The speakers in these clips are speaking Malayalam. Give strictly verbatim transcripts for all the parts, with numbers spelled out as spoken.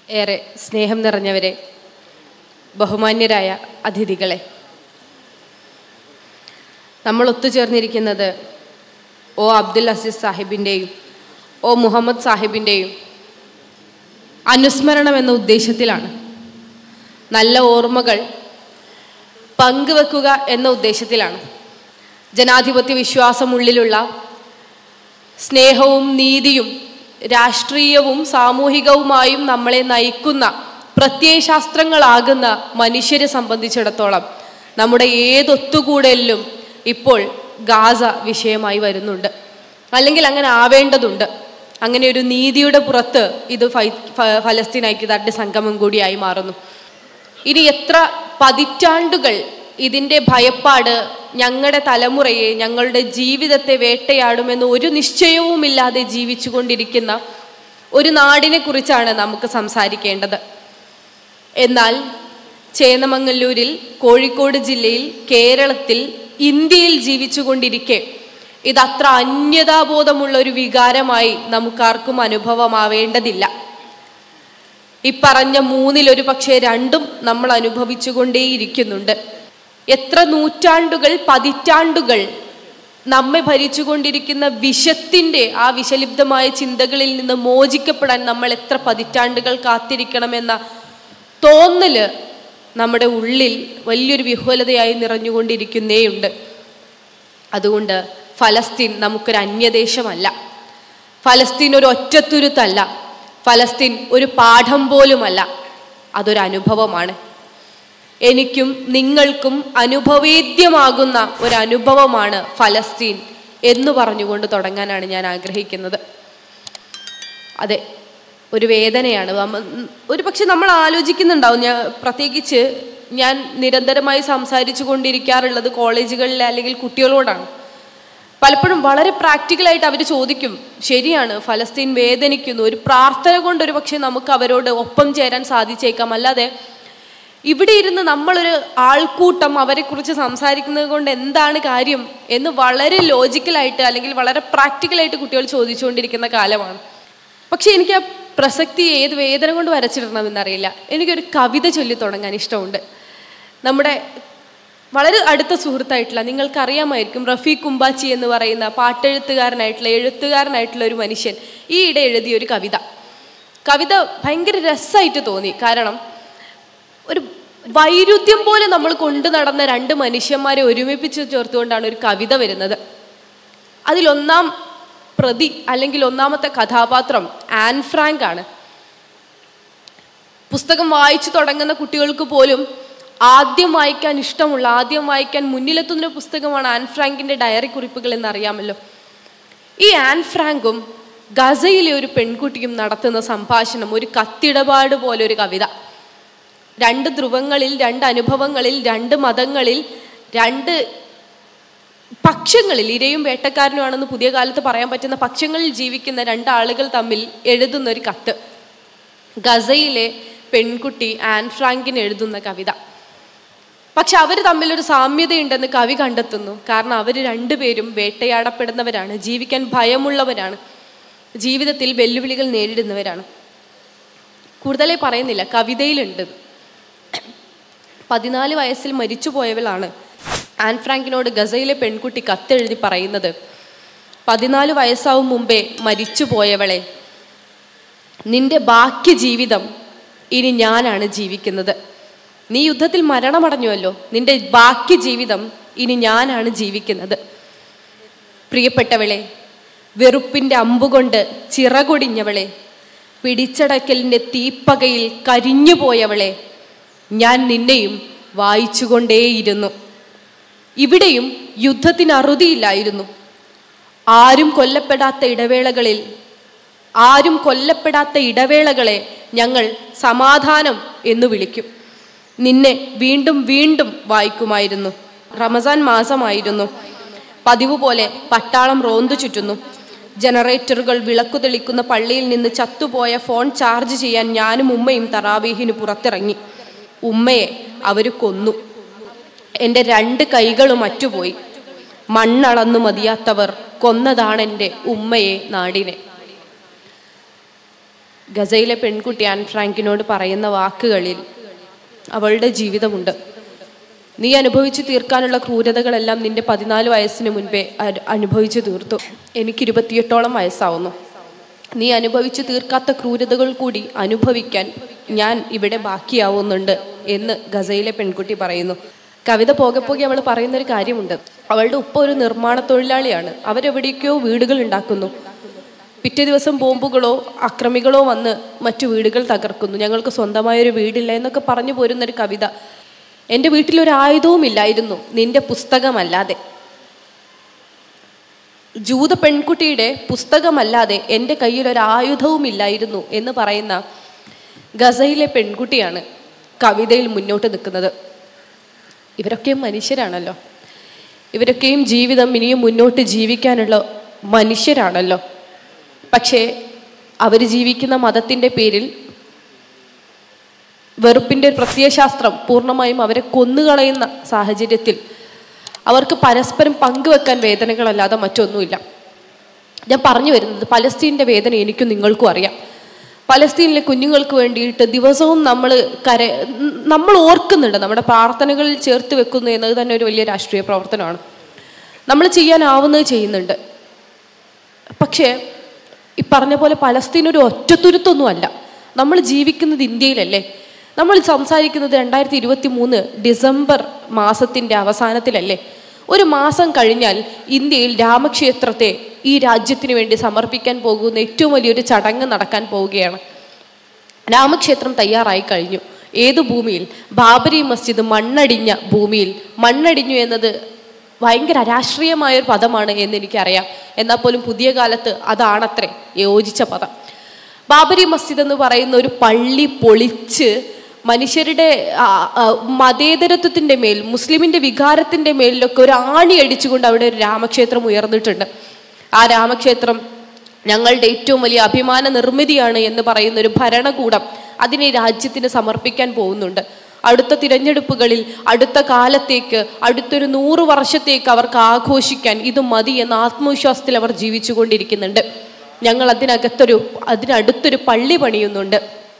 ഏറെ സ്നേഹം നിറഞ്ഞവരെ, ബഹുമാന്യരായ അതിഥികളെ, നമ്മൾ ഒത്തുചേർന്നിരിക്കുന്നത് ഒ അബ്ദുൽ അസീസ് സാഹിബിൻ്റെയും ഒ മുഹമ്മദ് സാഹിബിൻ്റെയും അനുസ്മരണം എന്ന ഉദ്ദേശത്തിലാണ്. നല്ല ഓർമ്മകൾ പങ്കുവെക്കുക എന്ന ഉദ്ദേശത്തിലാണ്. ജനാധിപത്യ വിശ്വാസമുള്ളിലുള്ള സ്നേഹവും നീതിയും രാഷ്ട്രീയവും സാമൂഹികവുമായും നമ്മളെ നയിക്കുന്ന പ്രത്യയശാസ്ത്രങ്ങളാകുന്ന മനുഷ്യരെ സംബന്ധിച്ചിടത്തോളം നമ്മുടെ ഏതൊത്തുകൂടലിലും ഇപ്പോൾ ഗാസ വിഷയമായി വരുന്നുണ്ട്, അല്ലെങ്കിൽ അങ്ങനെ ആവേണ്ടതുണ്ട്. അങ്ങനെ ഒരു നീതിയുടെ പുറത്ത് ഇത് ഫലസ്തീൻ ഐക്യദാർഢ്യ സംഗമം കൂടിയായി മാറുന്നു. ഇനി എത്ര പതിറ്റാണ്ടുകൾ ഇതിൻ്റെ ഭയപ്പാട് ഞങ്ങളുടെ തലമുറയെ, ഞങ്ങളുടെ ജീവിതത്തെ വേട്ടയാടുമെന്ന് ഒരു നിശ്ചയവുമില്ലാതെ ജീവിച്ചു കൊണ്ടിരിക്കുന്ന ഒരു നാടിനെ കുറിച്ചാണ് നമുക്ക് സംസാരിക്കേണ്ടത്. എന്നാൽ ചേന്നമംഗല്ലൂരിൽ, കോഴിക്കോട് ജില്ലയിൽ, കേരളത്തിൽ, ഇന്ത്യയിൽ ജീവിച്ചു കൊണ്ടിരിക്കെ ഇതത്ര അന്യതാബോധമുള്ള ഒരു വികാരമായി നമുക്കാർക്കും അനുഭവമാവേണ്ടതില്ല. ഇപ്പറഞ്ഞ മൂന്നിലൊരു പക്ഷേ രണ്ടും നമ്മൾ അനുഭവിച്ചു കൊണ്ടേയിരിക്കുന്നുണ്ട്. എത്ര നൂറ്റാണ്ടുകൾ, പതിറ്റാണ്ടുകൾ നമ്മെ ഭരിച്ചുകൊണ്ടിരിക്കുന്ന വിഷത്തിൻ്റെ ആ വിഷലിപ്തമായ ചിന്തകളിൽ നിന്ന് മോചിക്കപ്പെടാൻ നമ്മൾ എത്ര പതിറ്റാണ്ടുകൾ കാത്തിരിക്കണമെന്ന തോന്നല് നമ്മുടെ ഉള്ളിൽ വലിയൊരു വിഹ്വലതയായി നിറഞ്ഞുകൊണ്ടിരിക്കുന്നേയുണ്ട്. അതുകൊണ്ട് ഫലസ്തീൻ നമുക്കൊരു അന്യദേശമല്ല, ഫലസ്തീൻ ഒരു ഒറ്റത്തുരുത്തല്ല, ഫലസ്തീൻ ഒരു പാഠം പോലുമല്ല, അതൊരു അനുഭവമാണ്. എനിക്കും നിങ്ങൾക്കും അനുഭവേദ്യമാകുന്ന ഒരനുഭവമാണ് ഫലസ്തീൻ എന്ന് പറഞ്ഞുകൊണ്ട് തുടങ്ങാനാണ് ഞാൻ ആഗ്രഹിക്കുന്നത്. അതെ, ഒരു വേദനയാണ്. ഒരു പക്ഷെ നമ്മൾ ആലോചിക്കുന്നുണ്ടാവും, ഞാൻ പ്രത്യേകിച്ച് ഞാൻ നിരന്തരമായി സംസാരിച്ചു കൊണ്ടിരിക്കാറുള്ളത് കോളേജുകളിലെ അല്ലെങ്കിൽ കുട്ടികളോടാണ്. പലപ്പോഴും വളരെ പ്രാക്ടിക്കലായിട്ട് അവർ ചോദിക്കും, ശരിയാണ്, ഫലസ്തീൻ വേദനിക്കുന്നു, ഒരു പ്രാർത്ഥന കൊണ്ട് ഒരു പക്ഷെ നമുക്ക് അവരോട് ഒപ്പം ചേരാൻ സാധിച്ചേക്കാം, അല്ലാതെ ഇവിടെ ഇരുന്ന് നമ്മളൊരു ആൾക്കൂട്ടം അവരെക്കുറിച്ച് സംസാരിക്കുന്നത് കൊണ്ട് എന്താണ് കാര്യം എന്ന് വളരെ ലോജിക്കലായിട്ട് അല്ലെങ്കിൽ വളരെ പ്രാക്ടിക്കലായിട്ട് കുട്ടികൾ ചോദിച്ചുകൊണ്ടിരിക്കുന്ന കാലമാണ്. പക്ഷെ എനിക്ക് ആ പ്രസക്തി ഏത് വേദന കൊണ്ട് വരച്ചിടണമെന്നറിയില്ല. എനിക്കൊരു കവിത ചൊല്ലി തുടങ്ങാൻ ഇഷ്ടമുണ്ട്. നമ്മുടെ വളരെ അടുത്ത സുഹൃത്തായിട്ടുള്ള, നിങ്ങൾക്കറിയാമായിരിക്കും, റഫീഖ് കുമ്പാച്ചി എന്ന് പറയുന്ന പാട്ടെഴുത്തുകാരനായിട്ടുള്ള എഴുത്തുകാരനായിട്ടുള്ള ഒരു മനുഷ്യൻ ഈയിടെ എഴുതിയ ഒരു കവിത കവിത ഭയങ്കര രസമായിട്ട് തോന്നി. കാരണം ഒരു വൈരുദ്ധ്യം പോലെ നമ്മൾ കൊണ്ടു നടന്ന രണ്ട് മനുഷ്യന്മാരെ ഒരുമിപ്പിച്ച് ചേർത്തുകൊണ്ടാണ് ഒരു കവിത വരുന്നത്. അതിലൊന്നാം പ്രതി അല്ലെങ്കിൽ ഒന്നാമത്തെ കഥാപാത്രം ആൻ ഫ്രാങ്ക് ആണ്. പുസ്തകം വായിച്ചു തുടങ്ങുന്ന കുട്ടികൾക്ക് പോലും ആദ്യം വായിക്കാൻ ഇഷ്ടമുള്ള, ആദ്യം വായിക്കാൻ മുന്നിലെത്തുന്ന പുസ്തകമാണ് ആൻ ഫ്രാങ്കിൻ്റെ ഡയറി കുറിപ്പുകൾ എന്നറിയാമല്ലോ. ഈ ആൻ ഫ്രാങ്കും ഗസയിലെ ഒരു പെൺകുട്ടിയും നടത്തുന്ന സംഭാഷണം ഒരു കത്തിടപാട് പോലെ ഒരു കവിത. രണ്ട് ധ്രുവങ്ങളിൽ, രണ്ട് അനുഭവങ്ങളിൽ, രണ്ട് മതങ്ങളിൽ, രണ്ട് പക്ഷങ്ങളിൽ, ഇരയും വേട്ടക്കാരനുമാണെന്ന് പുതിയ കാലത്ത് പറയാൻ പറ്റുന്ന പക്ഷങ്ങളിൽ ജീവിക്കുന്ന രണ്ടാളുകൾ തമ്മിൽ എഴുതുന്ന ഒരു കത്ത്. ഗസയിലെ പെൺകുട്ടി ആൻ ഫ്രാങ്കിന് എഴുതുന്ന കവിത. പക്ഷെ അവർ തമ്മിലൊരു സാമ്യതയുണ്ടെന്ന് കവി കണ്ടെത്തുന്നു. കാരണം അവർ രണ്ടുപേരും വേട്ടയാടപ്പെടുന്നവരാണ്, ജീവിക്കാൻ ഭയമുള്ളവരാണ്, ജീവിതത്തിൽ വെല്ലുവിളികൾ നേരിടുന്നവരാണ്. കൂടുതലേ പറയുന്നില്ല, കവിതയിലുണ്ട്. പതിനാല് വയസ്സിൽ മരിച്ചു പോയവളാണ് ആൻ ഫ്രാങ്കിനോട് ഗസയിലെ പെൺകുട്ടി കത്തെഴുതി പറയുന്നത്, പതിനാല് വയസ്സാവും മുമ്പേ മരിച്ചു പോയവളെ, നിന്റെ ബാക്കി ജീവിതം ഇനി ഞാനാണ് ജീവിക്കുന്നത്. നീ യുദ്ധത്തിൽ മരണമടഞ്ഞുവല്ലോ, നിന്റെ ബാക്കി ജീവിതം ഇനി ഞാനാണ് ജീവിക്കുന്നത്. പ്രിയപ്പെട്ടവളെ, വെറുപ്പിൻ്റെ അമ്പുകൊണ്ട് ചിറകൊടിഞ്ഞവളെ, പിടിച്ചടക്കലിൻ്റെ തീപ്പകയിൽ കരിഞ്ഞുപോയവളെ, ഞാൻ നിന്നെയും വായിച്ചുകൊണ്ടേയിരുന്നു. ഇവിടെയും യുദ്ധത്തിന് അറുതിയില്ലായിരുന്നു. ആരും കൊല്ലപ്പെടാത്ത ഇടവേളകളിൽ ആരും കൊല്ലപ്പെടാത്ത ഇടവേളകളെ ഞങ്ങൾ സമാധാനം എന്ന് വിളിക്കും. നിന്നെ വീണ്ടും വീണ്ടും വായിക്കുമായിരുന്നു. റമസാൻ മാസമായിരുന്നു. പതിവ് പോലെ പട്ടാളം റോന്തു ചുറ്റുന്നു. ജനറേറ്ററുകൾ വിളക്കു തെളിക്കുന്ന പള്ളിയിൽ നിന്ന് ചത്തുപോയ ഫോൺ ചാർജ് ചെയ്യാൻ ഞാനും ഉമ്മയും തറാവീഹിന് പുറത്തിറങ്ങി. ഉമ്മയെ അവർ കൊന്നു. എൻ്റെ രണ്ട് കൈകളും അറ്റുപോയി. മണ്ണളന്നു മതിയാത്തവർ കൊന്നതാണെൻ്റെ ഉമ്മയെ, നാടിനെ. ഗസയിലെ പെൺകുട്ടി ആൻ ഫ്രാങ്കിനോട് പറയുന്ന വാക്കുകളിൽ അവളുടെ ജീവിതമുണ്ട്. നീ അനുഭവിച്ചു തീർക്കാനുള്ള ക്രൂരതകളെല്ലാം നിന്റെ പതിനാല് വയസ്സിന് മുൻപേ അനുഭവിച്ചു തീർത്തു. എനിക്ക് ഇരുപത്തിയെട്ടോളം വയസ്സാവുന്നു. നീ അനുഭവിച്ചു തീർക്കാത്ത ക്രൂരതകൾ കൂടി അനുഭവിക്കാൻ ഞാൻ ഇവിടെ ബാക്കിയാവുന്നുണ്ട് എന്ന് ഗസയിലെ പെൺകുട്ടി പറയുന്നു. കവിത പോകെ പോകെ അവൾ പറയുന്നൊരു കാര്യമുണ്ട്. അവളുടെ ഉപ്പ ഒരു നിർമ്മാണ തൊഴിലാളിയാണ്. അവരെവിടേക്കോ വീടുകൾ ഉണ്ടാക്കുന്നു. പിറ്റേ ദിവസം ബോംബുകളോ അക്രമികളോ വന്ന് മറ്റു വീടുകൾ തകർക്കുന്നു. ഞങ്ങൾക്ക് സ്വന്തമായൊരു വീടില്ല എന്നൊക്കെ പറഞ്ഞു പോരുന്നൊരു കവിത. എൻ്റെ വീട്ടിലൊരു ആയുധവും ഇല്ലായിരുന്നു നിന്റെ പുസ്തകമല്ലാതെ. ജൂത പെൺകുട്ടിയുടെ പുസ്തകമല്ലാതെ എൻ്റെ കയ്യിൽ ഒരു ആയുധവും ഇല്ലായിരുന്നു എന്ന് പറയുന്ന ഗസയിലെ പെൺകുട്ടിയാണ് കവിതയിൽ മുന്നോട്ട് നിൽക്കുന്നത്. ഇവരൊക്കെയും മനുഷ്യരാണല്ലോ. ഇവരൊക്കെയും ജീവിതം ഇനിയും മുന്നോട്ട് ജീവിക്കാനുള്ള മനുഷ്യരാണല്ലോ. പക്ഷേ അവർ ജീവിക്കുന്ന മതത്തിൻ്റെ പേരിൽ വെറുപ്പിൻ്റെ പ്രത്യയശാസ്ത്രം പൂർണ്ണമായും അവരെ കൊന്നുകളയുന്ന സാഹചര്യത്തിൽ അവർക്ക് പരസ്പരം പങ്കുവെക്കാൻ വേദനകളല്ലാതെ മറ്റൊന്നുമില്ല. ഞാൻ പറഞ്ഞു വരുന്നത് പലസ്തീൻ്റെ വേദന എനിക്കും നിങ്ങൾക്കും അറിയാം. പലസ്തീനിലെ കുഞ്ഞുങ്ങൾക്ക് വേണ്ടിയിട്ട് ദിവസവും നമ്മൾ കര നമ്മൾ ഓർക്കുന്നുണ്ട്, നമ്മുടെ പ്രാർത്ഥനകളിൽ ചേർത്ത് വെക്കുന്നു എന്നത് തന്നെ ഒരു വലിയ രാഷ്ട്രീയ പ്രവർത്തനമാണ്. നമ്മൾ ചെയ്യാനാവുന്നത് ചെയ്യുന്നുണ്ട്. പക്ഷേ ഈ പറഞ്ഞ പോലെ പലസ്തീൻ ഒരു ഒറ്റത്തുരുത്തൊന്നുമല്ല. നമ്മൾ ജീവിക്കുന്നത് ഇന്ത്യയിലല്ലേ? നമ്മൾ സംസാരിക്കുന്നത് രണ്ടായിരത്തി ഇരുപത്തി മൂന്ന് ഡിസംബർ മാസത്തിൻ്റെ അവസാനത്തിലല്ലേ? ഒരു മാസം കഴിഞ്ഞാൽ ഇന്ത്യയിൽ രാമക്ഷേത്രത്തെ ഈ രാജ്യത്തിന് വേണ്ടി സമർപ്പിക്കാൻ പോകുന്ന ഏറ്റവും വലിയൊരു ചടങ്ങ് നടക്കാൻ പോവുകയാണ്. രാമക്ഷേത്രം തയ്യാറായി കഴിഞ്ഞു. ഏത് ഭൂമിയിൽ? ബാബരി മസ്ജിദ് മണ്ണടിഞ്ഞ ഭൂമിയിൽ. മണ്ണടിഞ്ഞു എന്നത് ഭയങ്കര അരാഷ്ട്രീയമായൊരു പദമാണ് എന്നെനിക്കറിയാം. എന്നാൽ പോലും പുതിയ കാലത്ത് അതാണത്രേ യോജിച്ച പദം. ബാബരി മസ്ജിദ് എന്ന് പറയുന്ന ഒരു പള്ളി പൊളിച്ച് മനുഷ്യരുടെ മതേതരത്വത്തിൻ്റെ മേൽ, മുസ്ലിമിൻ്റെ വികാരത്തിൻ്റെ മേലിലൊക്കെ ഒരു ആണി അടിച്ചുകൊണ്ട് അവിടെ ഒരു രാമക്ഷേത്രം ഉയർന്നിട്ടുണ്ട്. ആ രാമക്ഷേത്രം ഞങ്ങളുടെ ഏറ്റവും വലിയ അഭിമാന നിർമ്മിതിയാണ് എന്ന് പറയുന്ന ഒരു ഭരണകൂടം അതിനെ രാജ്യത്തിന് സമർപ്പിക്കാൻ പോകുന്നുണ്ട്. അടുത്ത തിരഞ്ഞെടുപ്പുകളിൽ അടുത്ത കാലത്തേക്ക് അടുത്തൊരു നൂറ് വർഷത്തേക്ക് അവർക്ക് ആഘോഷിക്കാൻ ഇത് മതി എന്ന ആത്മവിശ്വാസത്തിൽ അവർ ജീവിച്ചു കൊണ്ടിരിക്കുന്നുണ്ട്. ഞങ്ങൾ അതിനകത്തൊരു അതിനടുത്തൊരു പള്ളി പണിയുന്നുണ്ട്.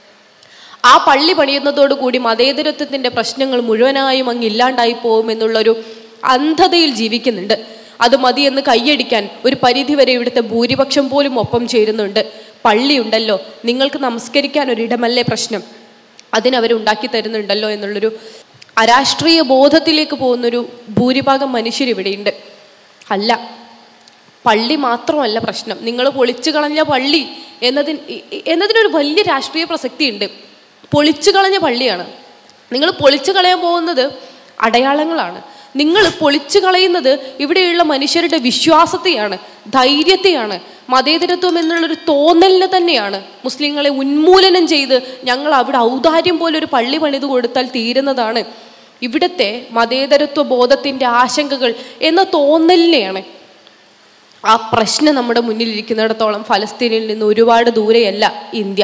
ആ പള്ളി പണിയുന്നതോടുകൂടി മതേതരത്വത്തിൻ്റെ പ്രശ്നങ്ങൾ മുഴുവനായും അങ്ങ് ഇല്ലാണ്ടായി പോകുമെന്നുള്ളൊരു അന്ധതയിൽ ജീവിക്കുന്നുണ്ട്. അത് മതിയെന്ന് കൈയടിക്കാൻ ഒരു പരിധിവരെ ഇവിടുത്തെ ഭൂരിപക്ഷം പോലും ഒപ്പം ചേരുന്നുണ്ട്. പള്ളിയുണ്ടല്ലോ, നിങ്ങൾക്ക് നമസ്കരിക്കാൻ ഒരിടമല്ലേ പ്രശ്നം, അതിനവരുണ്ടാക്കി തരുന്നുണ്ടല്ലോ എന്നുള്ളൊരു അരാഷ്ട്രീയ ബോധത്തിലേക്ക് പോകുന്നൊരു ഭൂരിഭാഗം മനുഷ്യരിവിടെയുണ്ട്. അല്ല, പള്ളി മാത്രമല്ല പ്രശ്നം. നിങ്ങൾ പൊളിച്ചു കളഞ്ഞ പള്ളി എന്നതിന് എന്നതിനൊരു വലിയ രാഷ്ട്രീയ പ്രസക്തിയുണ്ട്. പൊളിച്ചു കളഞ്ഞ പള്ളിയാണ്. നിങ്ങൾ പൊളിച്ചു കളയാൻ പോകുന്നത് അടയാളങ്ങളാണ്. നിങ്ങൾ പൊളിച്ചു കളയുന്നത് ഇവിടെയുള്ള മനുഷ്യരുടെ വിശ്വാസത്തെയാണ്, ധൈര്യത്തെയാണ്, മതേതരത്വം എന്നുള്ളൊരു തോന്നലിനെ തന്നെയാണ്. മുസ്ലിങ്ങളെ ഉന്മൂലനം ചെയ്ത് ഞങ്ങൾ അവിടെ ഔദാര്യം പോലൊരു പള്ളി പണിത് കൊടുത്താൽ തീരുന്നതാണ് ഇവിടുത്തെ മതേതരത്വ ബോധത്തിൻ്റെ ആശങ്കകൾ എന്ന തോന്നലിനെയാണ്. ആ പ്രശ്നം നമ്മുടെ മുന്നിലിരിക്കുന്നിടത്തോളം ഫലസ്തീനിൽ നിന്ന് ഒരുപാട് ദൂരെയല്ല ഇന്ത്യ.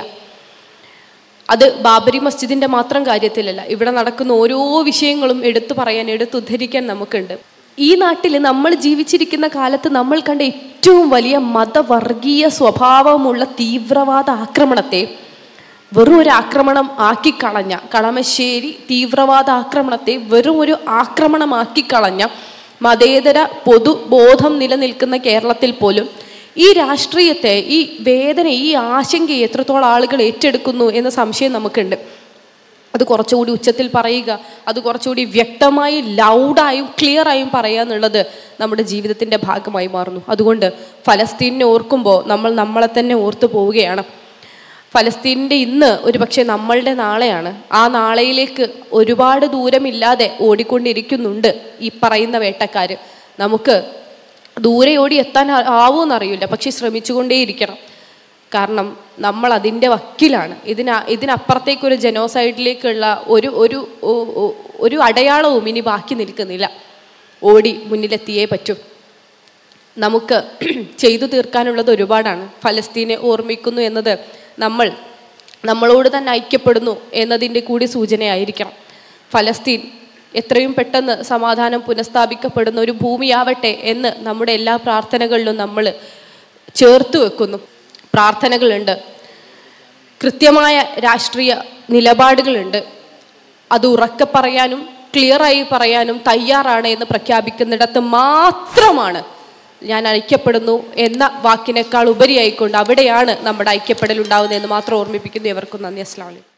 അത് ബാബരി മസ്ജിദിൻ്റെ മാത്രം കാര്യത്തിലല്ല, ഇവിടെ നടക്കുന്ന ഓരോ വിഷയങ്ങളും എടുത്തു പറയാൻ, എടുത്തുദ്ധരിക്കാൻ നമുക്കുണ്ട്. ഈ നാട്ടിൽ നമ്മൾ ജീവിച്ചിരിക്കുന്ന കാലത്ത് നമ്മൾ കണ്ട ഏറ്റവും വലിയ മതവർഗീയ സ്വഭാവമുള്ള തീവ്രവാദ ആക്രമണത്തെ വെറും ഒരു ആക്രമണം ആക്കിക്കളഞ്ഞ, കളമശ്ശേരി തീവ്രവാദ ആക്രമണത്തെ വെറും ഒരു ആക്രമണമാക്കിക്കളഞ്ഞ മതേതര പൊതുബോധം നിലനിൽക്കുന്ന കേരളത്തിൽ പോലും ഈ രാഷ്ട്രീയത്തെ, ഈ വേദന, ഈ ആശങ്കയെ എത്രത്തോളം ആളുകൾ ഏറ്റെടുക്കുന്നു എന്ന സംശയം നമുക്കുണ്ട്. അത് കുറച്ചുകൂടി ഉച്ചത്തിൽ പറയുക, അത് കുറച്ചുകൂടി വ്യക്തമായി ലൗഡായും ക്ലിയറായും പറയുക എന്നുള്ളത് നമ്മുടെ ജീവിതത്തിൻ്റെ ഭാഗമായി മാറുന്നു. അതുകൊണ്ട് ഫലസ്തീനിനെ ഓർക്കുമ്പോൾ നമ്മൾ നമ്മളെ തന്നെ ഓർത്തു പോവുകയാണ്. ഫലസ്തീനിൻ്റെ ഇന്ന് ഒരു പക്ഷേ നമ്മളുടെ നാളെയാണ്. ആ നാളെയിലേക്ക് ഒരുപാട് ദൂരമില്ലാതെ ഓടിക്കൊണ്ടിരിക്കുന്നുണ്ട് ഈ പറയുന്ന വേട്ടക്കാർ. നമുക്ക് ദൂരെ ഓടി എത്താൻ ആവുമെന്നറിയില്ല, പക്ഷെ ശ്രമിച്ചുകൊണ്ടേയിരിക്കണം. കാരണം നമ്മൾ അതിൻ്റെ വക്കിലാണ്. ഇതിന ഇതിനപ്പുറത്തേക്കൊരു ജനോസൈഡിലേക്കുള്ള ഒരു ഒരു ഒരു അടയാളവും ഇനി ബാക്കി നിൽക്കുന്നില്ല. ഓടി മുന്നിലെത്തിയേ പറ്റൂ. നമുക്ക് ചെയ്തു തീർക്കാനുള്ളത് ഒരുപാടാണ്. ഫലസ്തീനെ ഓർമ്മിക്കുന്നു എന്നത് നമ്മൾ നമ്മളോട് തന്നെ ഐക്യപ്പെടുന്നു എന്നതിൻ്റെ കൂടി സൂചനയായിരിക്കണം. ഫലസ്തീൻ എത്രയും പെട്ടെന്ന് സമാധാനം പുനഃസ്ഥാപിക്കപ്പെടുന്ന ഒരു ഭൂമിയാവട്ടെ എന്ന് നമ്മുടെ എല്ലാ പ്രാർത്ഥനകളിലും നമ്മൾ ചേർത്ത് വെക്കുന്നു. പ്രാർത്ഥനകളുണ്ട്. കൃത്യമായ രാഷ്ട്രീയ നിലപാടുകളുണ്ട്. അത് ഉറക്കെ പറയാനും ക്ലിയറായി പറയാനും തയ്യാറാണ് എന്ന് പ്രഖ്യാപിക്കുന്നിടത്ത് മാത്രമാണ് ഞാൻ ഐക്യപ്പെടുന്നു എന്ന വാക്കിനേക്കാൾ ഉപരിയായിക്കൊണ്ട് അവിടെയാണ് നമ്മുടെ ഐക്യപ്പെടൽ ഉണ്ടാകുന്നതെന്ന് മാത്രം ഓർമ്മിപ്പിക്കുന്നു. എവർക്കും നന്ദി. അസ്സലാമു അലൈക്കും.